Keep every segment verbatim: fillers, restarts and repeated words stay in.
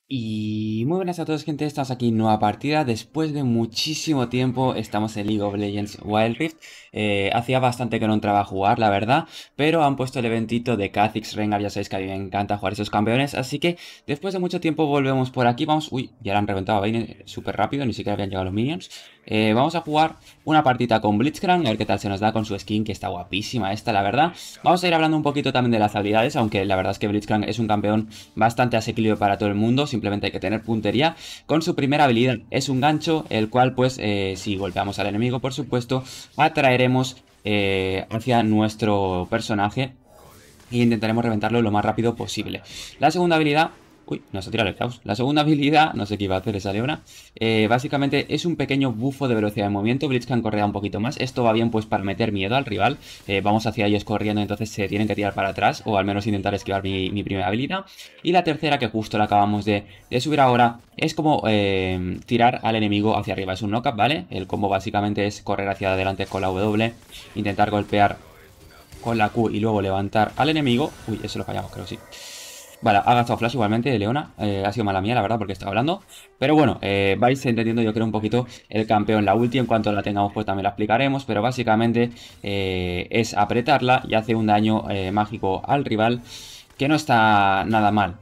Y muy buenas a todos, gente, estamos aquí en nueva partida. Después de muchísimo tiempo estamos en League of Legends Wild Rift. Eh, hacía bastante que no entraba a jugar, la verdad, pero han puesto el eventito de Kha'Zix, Rengar. Ya sabéis que a mí me encanta jugar esos campeones, así que después de mucho tiempo volvemos por aquí. Vamos, uy, ya la han reventado a Vayne súper rápido, ni siquiera habían llegado los minions. Eh, vamos a jugar una partita con Blitzcrank, a ver qué tal se nos da con su skin, que está guapísima esta, la verdad. Vamos a ir hablando un poquito también de las habilidades, aunque la verdad es que Blitzcrank es un campeón bastante asequible para todo el mundo, simplemente hay que tener puntería. Con su primera habilidad es un gancho, el cual pues eh, si golpeamos al enemigo, por supuesto, atraeremos eh, hacia nuestro personaje e intentaremos reventarlo lo más rápido posible. La segunda habilidad... Uy, nos ha tirado el caos. La segunda habilidad, no sé qué iba a hacer esa leona. Eh, básicamente es un pequeño bufo de velocidad de movimiento. Blitzcrank correa un poquito más. Esto va bien pues para meter miedo al rival. Eh, vamos hacia ellos corriendo, entonces se tienen que tirar para atrás. O al menos intentar esquivar mi, mi primera habilidad. Y la tercera, que justo la acabamos de, de subir ahora, es como eh, tirar al enemigo hacia arriba. Es un knockup, ¿vale? El combo básicamente es correr hacia adelante con la W. Intentar golpear con la Q y luego levantar al enemigo. Uy, eso lo fallamos, creo, sí. Vale, ha gastado flash igualmente, Leona. Eh, ha sido mala mía, la verdad, porque estaba hablando. Pero bueno, eh, vais entendiendo yo creo un poquito el campeón. La ulti, en cuanto la tengamos, pues también la explicaremos. Pero básicamente eh, es apretarla y hace un daño eh, mágico al rival, que no está nada mal.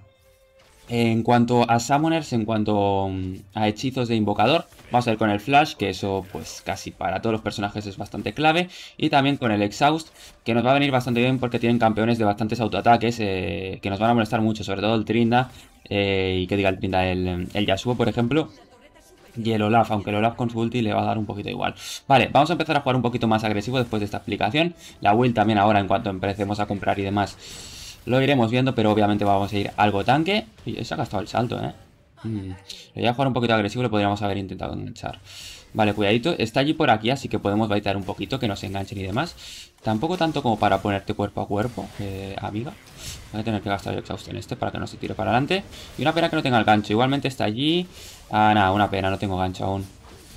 En cuanto a summoners, en cuanto mm, a hechizos de invocador, vamos a ver con el flash, que eso pues casi para todos los personajes es bastante clave. Y también con el exhaust, que nos va a venir bastante bien porque tienen campeones de bastantes autoataques eh, que nos van a molestar mucho, sobre todo el Trinda, eh, y que diga el Trinda, el, el Yasuo, por ejemplo. Y el Olaf, aunque el Olaf con su ulti le va a dar un poquito igual. Vale, vamos a empezar a jugar un poquito más agresivo después de esta explicación. La will también ahora, en cuanto empecemos a comprar y demás, lo iremos viendo, pero obviamente vamos a ir algo tanque. Y se ha gastado el salto, ¿eh? Mm. Le voy a jugar un poquito agresivo, lo podríamos haber intentado enganchar. Vale, cuidadito. Está allí por aquí, así que podemos baitear un poquito, que no se enganchen y demás. Tampoco tanto como para ponerte cuerpo a cuerpo, eh, amiga. Voy a tener que gastar el exhaust en este para que no se tire para adelante. Y una pena que no tenga el gancho. Igualmente está allí. Ah, nada, una pena, no tengo gancho aún.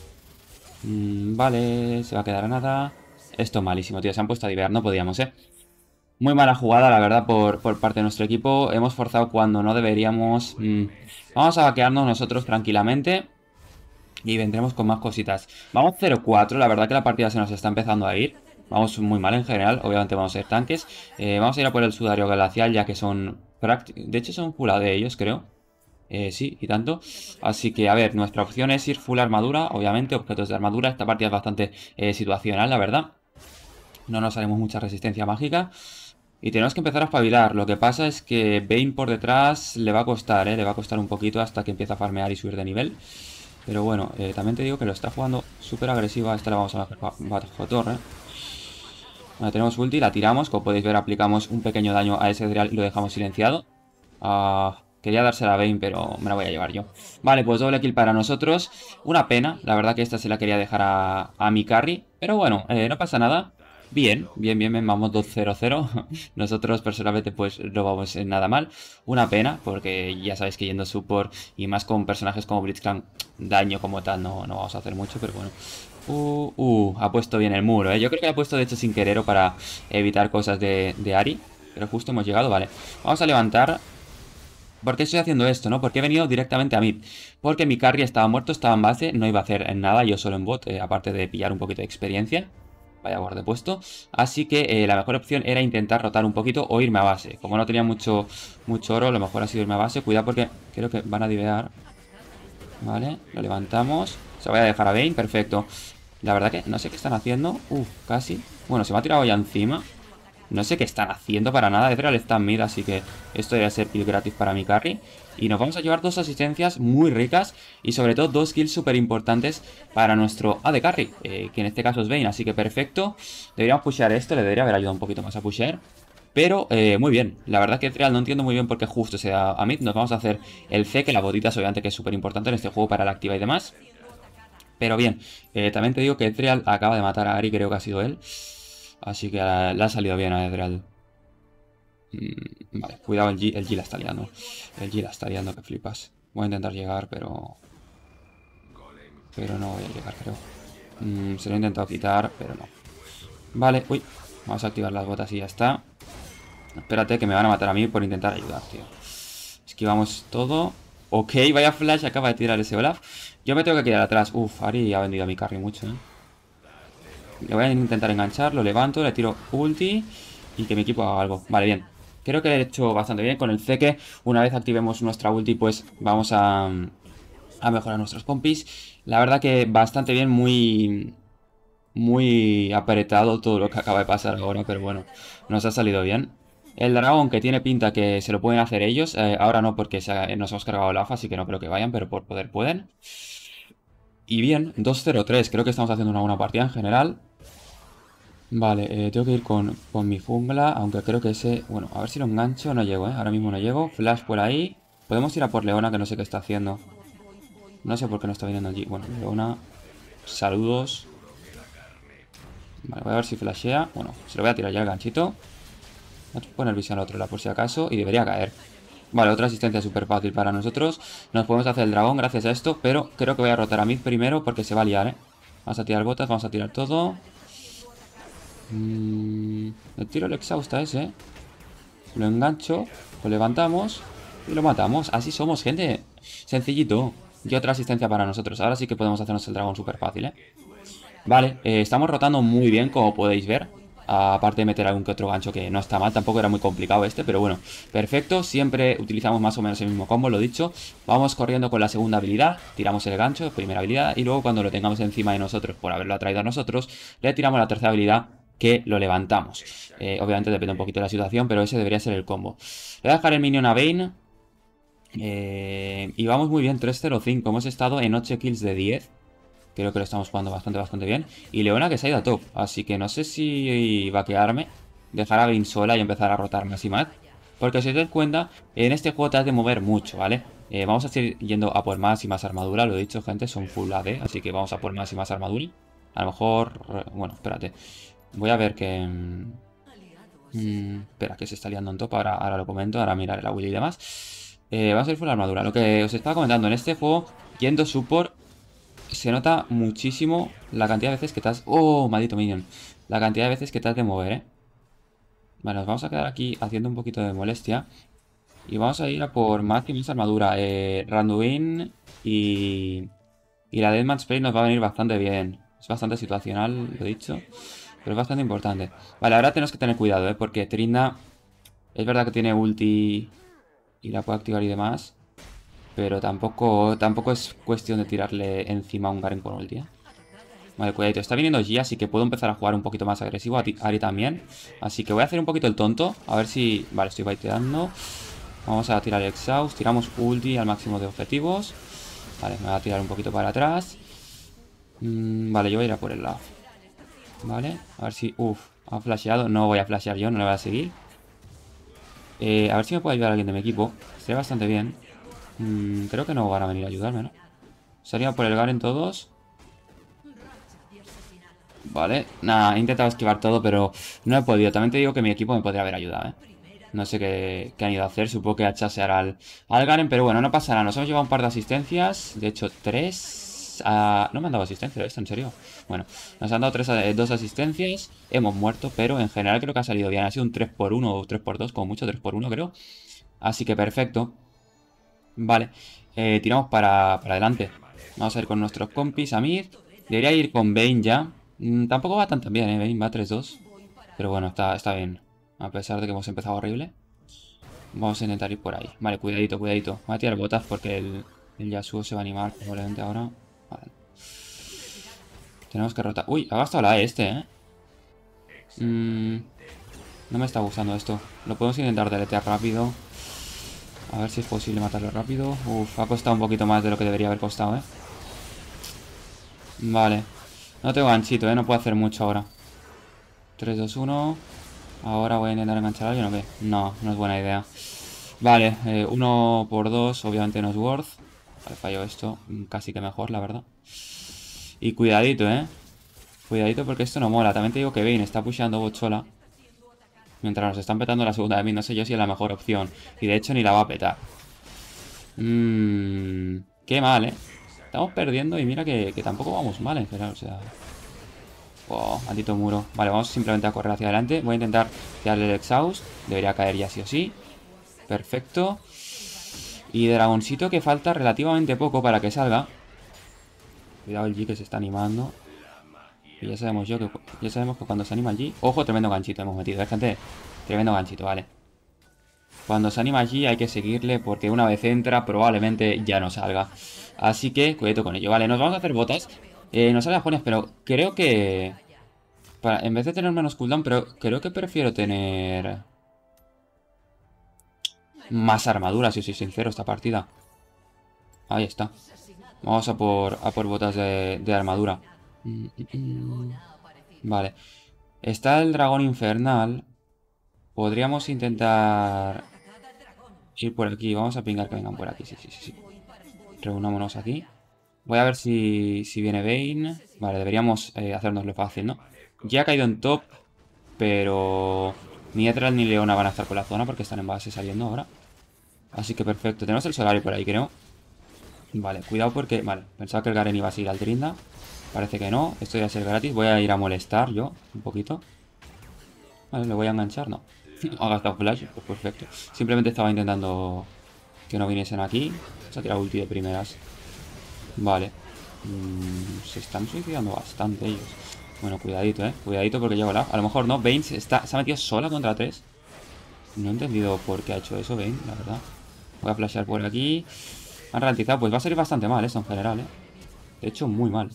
Mm, vale, se va a quedar a nada. Esto malísimo, tío. Se han puesto a divear, no podíamos, ¿eh? Muy mala jugada, la verdad, por, por parte de nuestro equipo. Hemos forzado cuando no deberíamos. Mm. Vamos a vaquearnos nosotros tranquilamente. Y vendremos con más cositas. Vamos cero cuatro, la verdad que la partida se nos está empezando a ir. Vamos muy mal en general, obviamente vamos a ser tanques. Eh, vamos a ir a por el sudario glacial, ya que son... De hecho son full A de ellos, creo. Eh, sí, y tanto. Así que, a ver, nuestra opción es ir full armadura, obviamente, objetos de armadura. Esta partida es bastante eh, situacional, la verdad. No nos haremos mucha resistencia mágica. Y tenemos que empezar a espabilar. Lo que pasa es que Vayne por detrás le va a costar, ¿eh? Le va a costar un poquito hasta que empiece a farmear y subir de nivel. Pero bueno, eh, también te digo que lo está jugando súper agresiva. Esta la vamos a bajar bajo torre. Bueno, tenemos ulti, la tiramos. Como podéis ver, aplicamos un pequeño daño a ese Ezreal y lo dejamos silenciado. Ah... Quería dársela a Vayne, pero me la voy a llevar yo. Vale, pues doble kill para nosotros. Una pena, la verdad que esta se la quería dejar a, a mi carry. Pero bueno, eh, no pasa nada. Bien, bien, bien, bien, vamos dos cero cero. Nosotros personalmente pues no vamos en nada mal. Una pena, porque ya sabéis que yendo support y más con personajes como Blitzcrank, daño como tal no, no vamos a hacer mucho, pero bueno. Uh, uh, ha puesto bien el muro, ¿eh? Yo creo que lo ha puesto de hecho sin querer o para evitar cosas de, de Ahri. Pero justo hemos llegado, vale. Vamos a levantar. ¿Por qué estoy haciendo esto, no? Porque he venido directamente a mid. Porque mi carry estaba muerto, estaba en base, no iba a hacer nada, yo solo en bot, eh, aparte de pillar un poquito de experiencia. Vaya guarde puesto. Así que eh, la mejor opción era intentar rotar un poquito o irme a base. Como no tenía mucho, mucho oro, lo mejor ha sido irme a base. Cuidado porque creo que van a divear. Vale, lo levantamos. Se voy a dejar a Vayne, perfecto. La verdad que no sé qué están haciendo. Uf, casi. Bueno, se me ha tirado ya encima. No sé qué están haciendo para nada. Ezreal está en mid, así que esto debe ser kill gratis para mi carry. Y nos vamos a llevar dos asistencias muy ricas y sobre todo dos kills súper importantes para nuestro A D carry, eh, que en este caso es Vayne, así que perfecto. Deberíamos pushear esto, le debería haber ayudado un poquito más a pushear. Pero eh, muy bien, la verdad que Ezreal no entiendo muy bien por qué justo se da a mid. Nos vamos a hacer el C, que la botita obviamente que es súper importante en este juego para la activa y demás. Pero bien, eh, también te digo que Ezreal acaba de matar a Ahri, creo que ha sido él. Así que uh, le ha salido bien a Ezreal. Mm, vale, cuidado, el G, el G la está liando. El G la está liando, que flipas. Voy a intentar llegar, pero... Pero no voy a llegar, creo. Mm, se lo he intentado quitar, pero no. Vale, uy. Vamos a activar las botas y ya está. Espérate, que me van a matar a mí por intentar ayudar, tío. Esquivamos todo. Ok, vaya flash, acaba de tirar ese Olaf. Yo me tengo que quedar atrás. Uf, Ari ha vendido a mi carry mucho, ¿eh? Le voy a intentar enganchar, lo levanto, le tiro ulti y que mi equipo haga algo. Vale, bien. Creo que lo he hecho bastante bien con el Zeke. Una vez activemos nuestra ulti, pues vamos a, a mejorar nuestros compis. La verdad que bastante bien, muy, muy apretado todo lo que acaba de pasar ahora, pero bueno, nos ha salido bien. El dragón, que tiene pinta que se lo pueden hacer ellos. Eh, ahora no, porque se ha- nos hemos cargado la A F, así que no creo que vayan, pero por poder pueden. Y bien, dos cero tres. Creo que estamos haciendo una buena partida en general. Vale, eh, tengo que ir con, con mi jungla, aunque creo que ese... Bueno, a ver si lo engancho. No llego, ¿eh? Ahora mismo no llego. Flash por ahí. Podemos ir a por Leona, que no sé qué está haciendo. No sé por qué no está viniendo allí. Bueno, Leona, saludos. Vale, voy a ver si flashea. Bueno, se lo voy a tirar ya el ganchito. Voy a poner visión al otro lado por si acaso. Y debería caer. Vale, otra asistencia súper fácil para nosotros. Nos podemos hacer el dragón gracias a esto. Pero creo que voy a rotar a mid primero porque se va a liar, ¿eh? Vamos a tirar botas, vamos a tirar todo. Mm, le tiro el exhaust a ese. Lo engancho, lo levantamos y lo matamos. Así somos, gente. Sencillito. Y otra asistencia para nosotros. Ahora sí que podemos hacernos el dragón súper fácil, ¿eh? Vale, eh, estamos rotando muy bien, como podéis ver. Aparte de meter algún que otro gancho que no está mal. Tampoco era muy complicado este, pero bueno. Perfecto, siempre utilizamos más o menos el mismo combo, lo dicho. Vamos corriendo con la segunda habilidad. Tiramos el gancho, primera habilidad. Y luego cuando lo tengamos encima de nosotros, por haberlo atraído a nosotros, le tiramos la tercera habilidad, que lo levantamos. Eh, obviamente depende un poquito de la situación, pero ese debería ser el combo. Le voy a dejar el minion a Vayne. Eh, y vamos muy bien, tres cero cinco. Hemos estado en ocho kills de diez. Creo que lo estamos jugando bastante, bastante bien. Y Leona que se ha ido a top. Así que no sé si va a quedarme. Dejar a Vayne sola y empezar a rotar más y más. Porque si os dais cuenta, en este juego te has de mover mucho, ¿vale? Eh, vamos a seguir yendo a por más y más armadura. Lo he dicho, gente, son full A D. Así que vamos a por más y más armadura. A lo mejor... Bueno, espérate. Voy a ver que... Mm, espera, que se está liando en top. Ahora, ahora lo comento. Ahora miraré la Willy y demás. Eh, vamos a ir full armadura. Lo que os estaba comentando, en este juego, yendo support, se nota muchísimo la cantidad de veces que te has... ¡Oh, maldito minion! La cantidad de veces que te has de mover, ¿eh? Vale, nos vamos a quedar aquí haciendo un poquito de molestia. Y vamos a ir a por más y más armadura. Eh, Randuin y... Y la Deadman Spray nos va a venir bastante bien. Es bastante situacional, lo he dicho. Pero es bastante importante. Vale, ahora tenemos que tener cuidado, ¿eh? Porque Trinda... Es verdad que tiene ulti... Y la puede activar y demás. Pero tampoco, tampoco es cuestión de tirarle encima a un Garen con ulti, ¿eh? Vale, cuidadito. Está viniendo G, así que puedo empezar a jugar un poquito más agresivo. A Ari también. Así que voy a hacer un poquito el tonto. A ver si... Vale, estoy baiteando. Vamos a tirar el exhaust. Tiramos ulti al máximo de objetivos. Vale, me voy a tirar un poquito para atrás. Mm, vale, yo voy a ir a por el lado. Vale, a ver si... Uf, ha flasheado. No voy a flashear yo, no le voy a seguir. Eh, a ver si me puede ayudar alguien de mi equipo. Sería bastante bien. Mm, creo que no van a venir a ayudarme, ¿no? Sería por el Garen todos. Vale, nada, he intentado esquivar todo, pero no he podido. También te digo que mi equipo me podría haber ayudado, ¿eh? No sé qué, qué han ido a hacer. Supongo que a chasear al, al Garen, pero bueno, no pasa nada. Nos hemos llevado un par de asistencias. De hecho, tres. Ah, no me han dado asistencia esto, en serio. Bueno, nos han dado tres, eh, dos asistencias. Hemos muerto, pero en general creo que ha salido bien. Ha sido un tres por uno o tres por dos, como mucho, tres por uno creo. Así que perfecto. Vale, eh, tiramos para, para adelante. Vamos a ir con nuestros compis a mid. Debería ir con Vayne ya. Mm, tampoco va tan tan bien, ¿eh? Vayne va tres dos. Pero bueno, está, está bien. A pesar de que hemos empezado horrible. Vamos a intentar ir por ahí. Vale, cuidadito, cuidadito. Voy a tirar botas porque el, el Yasuo se va a animar probablemente ahora. Vale. Tenemos que rotar. Uy, ha gastado la E este, ¿eh? Mm, no me está gustando esto. Lo podemos intentar deletear rápido. A ver si es posible matarlo rápido. Uf, ha costado un poquito más de lo que debería haber costado, ¿eh? Vale. No tengo ganchito, ¿eh? No puedo hacer mucho ahora. tres, dos, uno. Ahora voy a intentar enganchar a alguien o qué. No, no es buena idea. Vale, eh, uno por dos obviamente no es worth. Vale, falló esto. Casi que mejor, la verdad. Y cuidadito, ¿eh? Cuidadito porque esto no mola. También te digo que Vayne está pusheando bochola. Mientras nos están petando la segunda de mí. No sé yo si es la mejor opción. Y de hecho ni la va a petar. Mmm... Qué mal, ¿eh? Estamos perdiendo y mira que, que tampoco vamos mal en general, o sea... Oh, maldito muro. Vale, vamos simplemente a correr hacia adelante. Voy a intentar tirarle el exhaust. Debería caer ya sí o sí. Perfecto. Y dragoncito que falta relativamente poco para que salga. Cuidado el G que se está animando. Y ya sabemos yo que ya sabemos que cuando se anima el G. Ojo, tremendo ganchito hemos metido, ¿eh, gente? Tremendo ganchito, vale. Cuando se anima allí hay que seguirle porque una vez entra probablemente ya no salga. Así que cuidado con ello. Vale, nos vamos a hacer botas. Eh, nos sale a Jonias, pero creo que... Para, en vez de tener menos cooldown, pero creo que prefiero tener... Más armadura, si soy sincero, esta partida. Ahí está. Vamos a por, a por botas de, de armadura. Mm, mm, mm. Vale. Está el dragón infernal. Podríamos intentar ir por aquí. Vamos a pingar que vengan por aquí. Sí, sí, sí, sí. Reunámonos aquí. Voy a ver si, si viene Vayne. Vale, deberíamos eh, hacernoslo fácil, ¿no? Ya ha caído en top, pero ni Ezreal ni Leona van a estar con la zona porque están en base saliendo ahora. Así que perfecto. Tenemos el Solari por ahí, creo. Vale, cuidado porque... Vale, pensaba que el Garen iba a seguir al Trinda. Parece que no. Esto va a ser gratis. Voy a ir a molestar yo un poquito. Vale, ¿le voy a enganchar? No. Ha gastado flash. Pues perfecto. Simplemente estaba intentando que no viniesen aquí. Se ha tirado ulti de primeras. Vale. Mm, se están suicidando bastante ellos. Bueno, cuidadito, eh. Cuidadito porque llego la... A lo mejor no. Vayne se, está, se ha metido sola contra tres. No he entendido por qué ha hecho eso Vayne, la verdad. Voy a flashear por aquí. Han ralentizado. Pues va a salir bastante mal esto en general, eh. De hecho, muy mal.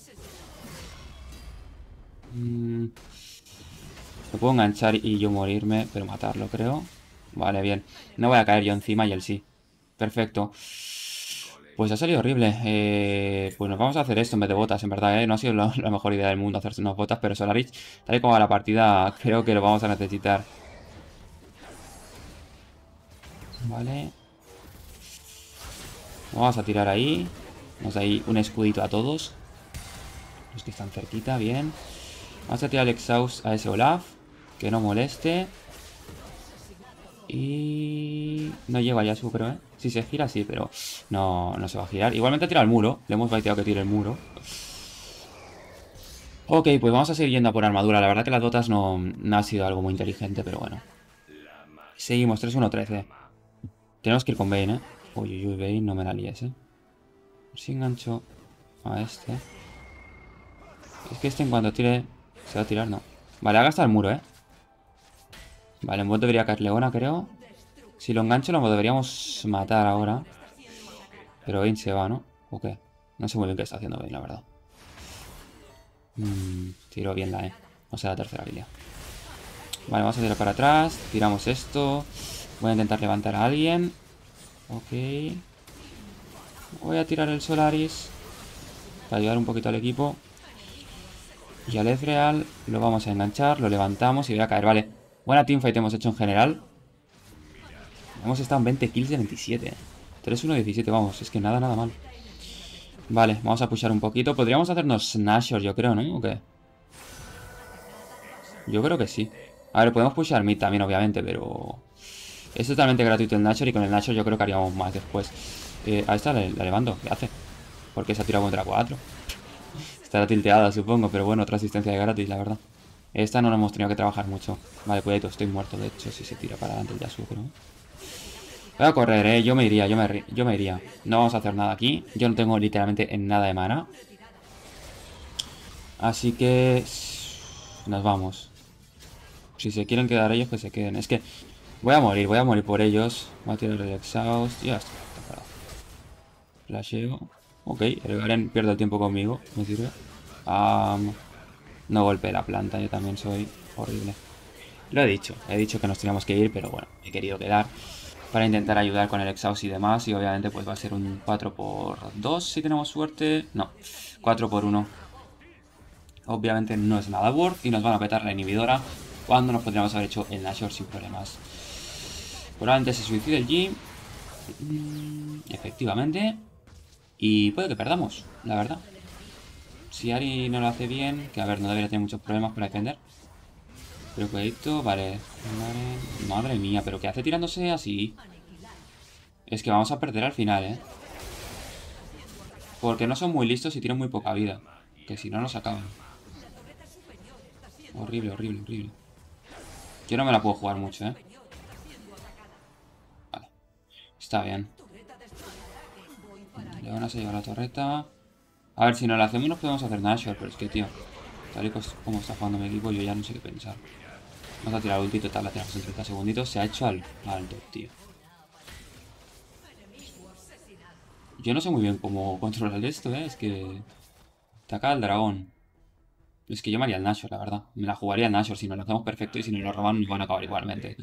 Mm, me puedo enganchar y yo morirme, pero matarlo, creo. Vale, bien. No voy a caer yo encima y él sí. Perfecto. Pues ha salido horrible. Eh, pues nos vamos a hacer esto en vez de botas, en verdad, ¿eh? No ha sido la, la mejor idea del mundo hacerse unas botas, pero Solaris, tal y como va la partida, creo que lo vamos a necesitar. Vale. Vamos a tirar ahí. Vamos a ir un escudito a todos. Los que están cerquita, bien. Vamos a tirar el exhaust a ese Olaf. Que no moleste. Y... no lleva ya su, creo, ¿eh? Si se gira, sí, pero no, no se va a girar. Igualmente tira el muro. Le hemos baiteado que tire el muro. Ok, pues vamos a seguir yendo a por armadura. La verdad que las botas no, no ha sido algo muy inteligente, pero bueno. Seguimos, tres uno trece. Tenemos que ir con Vayne, ¿eh? Uy, uy, uy, Vayne, no me la líes, ¿eh? A ver si engancho a este. Es que este en cuanto tire... ¿Se va a tirar? No. Vale, ha gastado el muro, ¿eh? Vale, en bot debería caer Leona, creo. Si lo engancho lo deberíamos matar ahora. Pero Vayne se va, ¿no? ¿O qué? No sé muy bien qué está haciendo Vayne, la verdad. Mm, tiro bien la E. O sea, la tercera habilidad. Vale, vamos a tirar para atrás. Tiramos esto. Voy a intentar levantar a alguien. Ok. Voy a tirar el Solaris para ayudar un poquito al equipo. Y al Ezreal lo vamos a enganchar, lo levantamos y voy a caer. Vale, buena teamfight hemos hecho en general. Hemos estado en veinte kills de veintisiete. tres uno diecisiete, vamos, es que nada, nada mal. Vale, vamos a pushar un poquito. Podríamos hacernos Nashor, yo creo, ¿no? ¿O qué? Yo creo que sí. A ver, podemos pushar mid también, obviamente, pero... Es totalmente gratuito el Nashor y con el Nashor yo creo que haríamos más después. Eh, a esta la, la levanto, ¿qué hace? Porque se ha tirado contra cuatro. Estará tilteada, supongo, pero bueno, otra asistencia de gratis, la verdad. Esta no la hemos tenido que trabajar mucho. Vale, cuidado, estoy muerto, de hecho, si se tira para adelante el Yasuo, creo. Voy a correr, eh, yo me iría, yo me, yo me iría. No vamos a hacer nada aquí. Yo no tengo literalmente en nada de mana. Así que... nos vamos. Si se quieren quedar ellos, que se queden. Es que voy a morir, voy a morir por ellos. Voy a tirar el exhaust. Ya está, está parado. Flasheo. Ok, el Garen pierde el tiempo conmigo. Me sirve. Um, no golpeé la planta, yo también soy horrible. Lo he dicho, he dicho que nos teníamos que ir, pero bueno, he querido quedar para intentar ayudar con el exhaust y demás. Y obviamente pues va a ser un cuatro por dos si tenemos suerte. No, cuatro por uno. Obviamente no es nada worth y nos van a petar la inhibidora cuando nos podríamos haber hecho el Nashor sin problemas. Probablemente se suicide el G. Efectivamente. Y puede que perdamos, la verdad. Si Ari no lo hace bien, que a ver, no debería tener muchos problemas para defender. Pero cuidadito, vale. Madre, madre mía, pero ¿qué hace tirándose así? Es que vamos a perder al final, ¿eh? Porque no son muy listos y tienen muy poca vida. Que si no nos acaban. Horrible, horrible, horrible. Yo no me la puedo jugar mucho, ¿eh? Vale. Está bien. Leona se lleva la torreta. A ver, si no la hacemos nos podemos hacer Nashor, pero es que, tío, tal y como está jugando mi equipo, yo ya no sé qué pensar. Vamos a tirar ulti, total, la tiramos en treinta segunditos. Se ha hecho al, al top, tío. Yo no sé muy bien cómo controlar esto, ¿eh? Es que... Ataca al dragón. Es que yo me haría el Nashor, la verdad. Me la jugaría el Nashor. Si nos lo hacemos perfecto y si nos lo roban, nos van a acabar igualmente.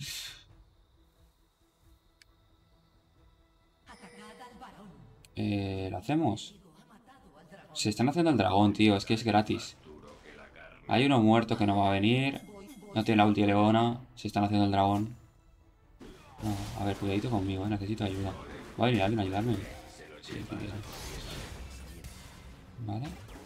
Eh, ¿lo hacemos? Se están haciendo el dragón, tío. Es que es gratis. Hay uno muerto que no va a venir. No tiene la ulti de Leona. Se están haciendo el dragón. No, a ver, cuidadito conmigo, ¿eh? Necesito ayuda. ¿Va a venir alguien a ayudarme? Sí, cuidado. Vale.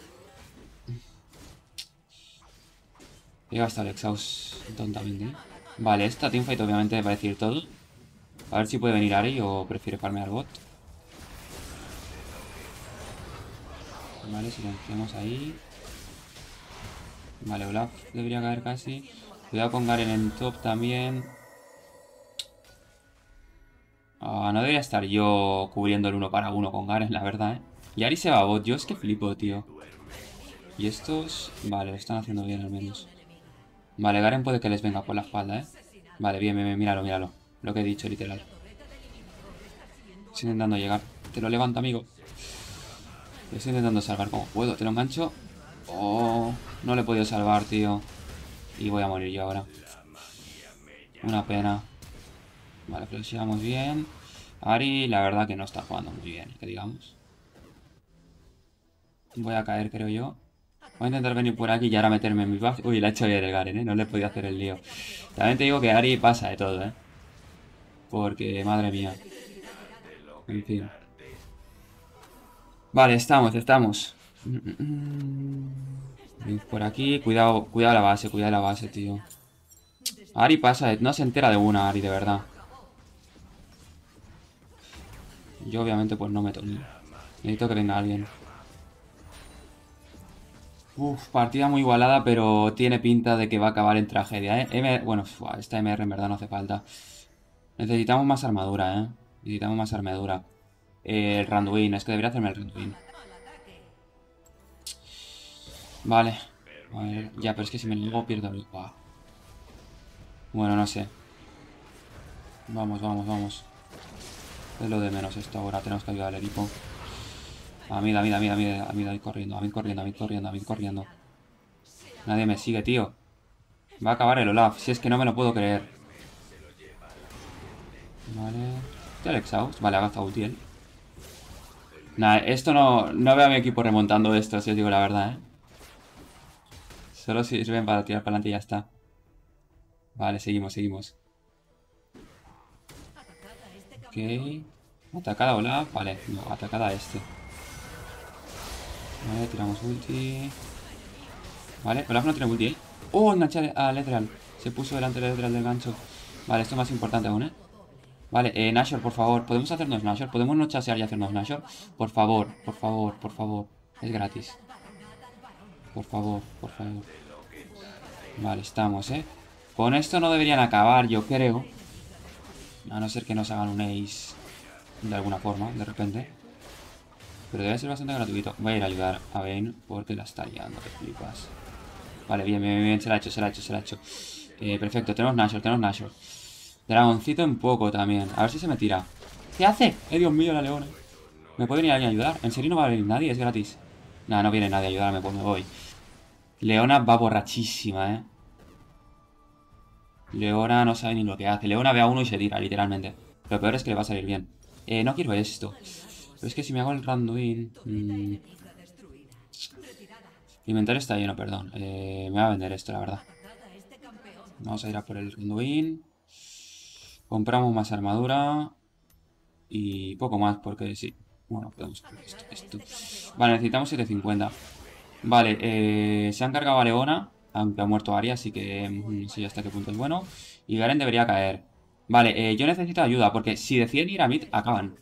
He gastado el exhaust tontamente. Vale, esta teamfight obviamente me va a decir todo. A ver si puede venir Ari o prefiere farmear bot. Vale, silenciamos ahí. Vale, Olaf debería caer casi. Cuidado con Garen en top también. Ah, no debería estar yo cubriendo el uno para uno con Garen, la verdad, ¿eh? Y Ari se va a bot. Yo es que flipo, tío. Y estos... Vale, lo están haciendo bien al menos. Vale, Garen puede que les venga por la espalda, ¿eh? Vale, bien, bien, bien, míralo, míralo. Lo que he dicho, literal. Estoy intentando llegar. Te lo levanto, amigo. Lo estoy intentando salvar como puedo. Te lo engancho. Oh, no le he podido salvar, tío. Y voy a morir yo ahora. Una pena. Vale, flasheamos bien. Ari, la verdad que no está jugando muy bien, que digamos. Voy a caer, creo yo. Voy a intentar venir por aquí y ahora meterme en mi buff. Uy, la he hecho bien el Garen, ¿eh? No le he podido hacer el lío. También te digo que Ari pasa de todo, ¿eh? Porque, madre mía. En fin. Vale, estamos, estamos. Ven por aquí. Cuidado, cuidado la base, cuidado la base, tío. Ari pasa, no se entera de una, Ari, de verdad. Yo obviamente pues no meto ni. Necesito que venga alguien. Uf, partida muy igualada, pero tiene pinta de que va a acabar en tragedia, ¿eh? M bueno, esta M R en verdad no hace falta. Necesitamos más armadura, ¿eh? Necesitamos más armadura. Eh, el Randuin, es que debería hacerme el Randuin. Vale. A ver, ya, pero es que si me niego pierdo el... Wow. Bueno, no sé. Vamos, vamos, vamos. Es lo de menos esto ahora. Tenemos que ayudar al equipo. A mí, a mí, a mí, a mí, a mí, a mí corriendo, a mí corriendo, a mí corriendo, a mí corriendo. Nadie me sigue, tío. Va a acabar el Olaf. Si es que no me lo puedo creer. Vale. Este el exhaust. Vale, ha gastado ulti él. Nah, esto no... No veo a mi equipo remontando esto, si os digo la verdad, ¿eh? Solo sirven para tirar para adelante y ya está. Vale, seguimos, seguimos. Ok. Atacada Olaf. Vale, no, atacada este. Vale, tiramos ulti. Vale, Olaf no tiene ulti, ¿eh? ¡Oh! Enganché a Lethral. Se puso delante de Lethral del gancho. Vale, esto es más importante aún, ¿eh? Vale, eh, Nashor, por favor. ¿Podemos hacernos Nashor? ¿Podemos no chasear y hacernos Nashor? Por favor, por favor, por favor. Es gratis. Por favor, por favor. Vale, estamos, ¿eh? Con esto no deberían acabar, yo creo. A no ser que nos hagan un ace de alguna forma, de repente. Pero debe ser bastante gratuito. Voy a ir a ayudar a Vayne porque la está liando, que flipas. Vale, bien, bien, bien, se la ha hecho, se la ha hecho, se la ha hecho. Eh, perfecto, tenemos Nashor, tenemos Nashor. Dragoncito en poco también. A ver si se me tira. ¿Qué hace? ¡Eh, Dios mío, la leona! ¿Me puede venir alguien a ayudar? ¿En serio no va a venir nadie? Es gratis. Nada, no viene nadie a ayudarme, pues me voy. Leona va borrachísima, ¿eh? Leona no sabe ni lo que hace. Leona ve a uno y se tira, literalmente. Lo peor es que le va a salir bien. Eh, no quiero esto. Pero es que si me hago el Randuin... Mmm... Mi inventario está lleno, perdón. Eh, me va a vender esto, la verdad. Vamos a ir a por el Randuin. Compramos más armadura. Y poco más, porque sí. Bueno, podemos hacer esto, esto. Vale, necesitamos setecientos cincuenta. Vale, eh, se han cargado a Leona. Aunque ha muerto Arya, así que no sé hasta qué punto es bueno. Y Garen debería caer. Vale, eh, yo necesito ayuda, porque si deciden ir a mid, acaban.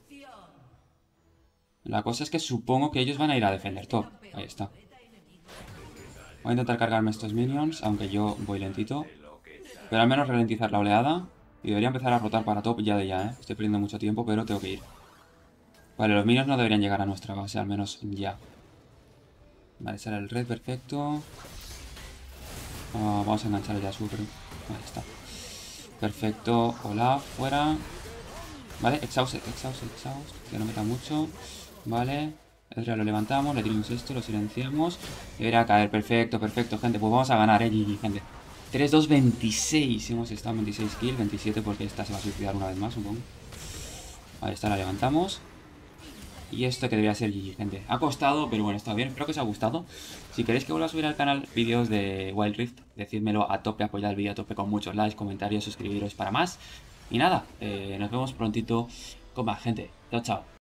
La cosa es que supongo que ellos van a ir a defender top. Ahí está. Voy a intentar cargarme estos minions, aunque yo voy lentito. Pero al menos ralentizar la oleada. Y debería empezar a rotar para top ya de ya, ¿eh? Estoy perdiendo mucho tiempo, pero tengo que ir. Vale, los minions no deberían llegar a nuestra base, al menos ya. Vale, sale el red, perfecto. Ah, vamos a enganchar el Yasuo, creo. Ahí está. Perfecto. Olaf, fuera. Vale, exhaust, exhaust, exhaust. Que no meta mucho. Vale. Ezreal lo levantamos, le tiramos esto, lo silenciamos. Debería caer, perfecto, perfecto, gente. Pues vamos a ganar, eh, G G, gente. tres dos veintiséis. Hemos estado en veintiséis kills, veintisiete porque esta se va a suicidar una vez más, supongo. Ahí está, la levantamos. Y esto que debería ser G G, gente. Ha costado, pero bueno, está bien. Espero que os haya gustado. Si queréis que vuelva a subir al canal vídeos de Wild Rift, decídmelo a tope, apoyad el vídeo a tope con muchos likes, comentarios, suscribiros para más. Y nada, eh, nos vemos prontito con más gente. Chao, chao.